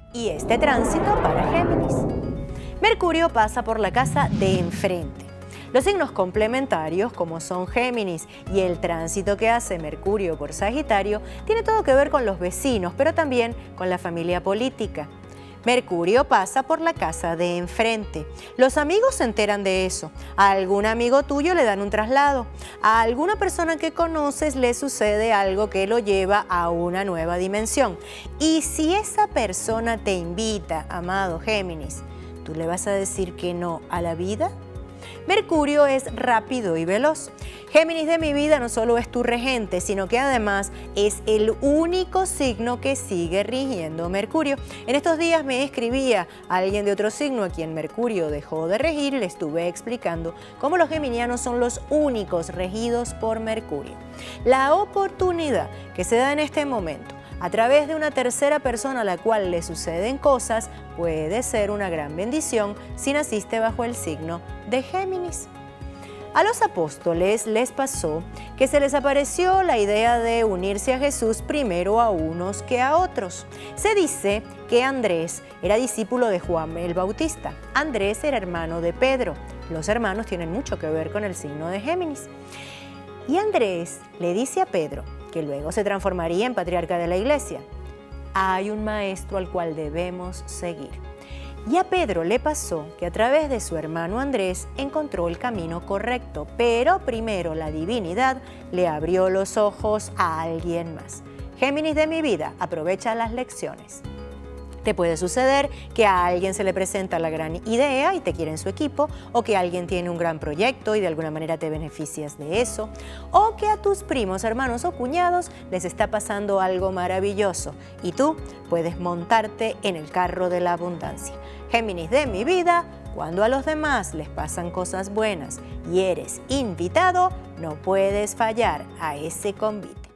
Y este tránsito para Géminis. Mercurio pasa por la casa de enfrente. Los signos complementarios, como son Géminis y el tránsito que hace Mercurio por Sagitario, tiene todo que ver con los vecinos, pero también con la familia política. Mercurio pasa por la casa de enfrente. Los amigos se enteran de eso. A algún amigo tuyo le dan un traslado. A alguna persona que conoces le sucede algo que lo lleva a una nueva dimensión. Y si esa persona te invita, amado Géminis, ¿tú le vas a decir que no a la vida? Mercurio es rápido y veloz. Géminis de mi vida no solo es tu regente, sino que además es el único signo que sigue rigiendo Mercurio. En estos días me escribía alguien de otro signo a quien Mercurio dejó de regir y le estuve explicando cómo los geminianos son los únicos regidos por Mercurio. La oportunidad que se da en este momento a través de una tercera persona a la cual le suceden cosas puede ser una gran bendición si naciste bajo el signo de Géminis. A los apóstoles les pasó que se les apareció la idea de unirse a Jesús primero a unos que a otros. Se dice que Andrés era discípulo de Juan el Bautista. Andrés era hermano de Pedro. Los hermanos tienen mucho que ver con el signo de Géminis. Y Andrés le dice a Pedro, que luego se transformaría en patriarca de la iglesia: hay un maestro al cual debemos seguir. Y a Pedro le pasó que a través de su hermano Andrés encontró el camino correcto, pero primero la divinidad le abrió los ojos a alguien más. Géminis de mi vida, aprovecha las lecciones. Te puede suceder que a alguien se le presenta la gran idea y te quiere en su equipo, o que alguien tiene un gran proyecto y de alguna manera te beneficias de eso, o que a tus primos, hermanos o cuñados les está pasando algo maravilloso y tú puedes montarte en el carro de la abundancia. Géminis de mi vida, cuando a los demás les pasan cosas buenas y eres invitado, no puedes fallar a ese convite.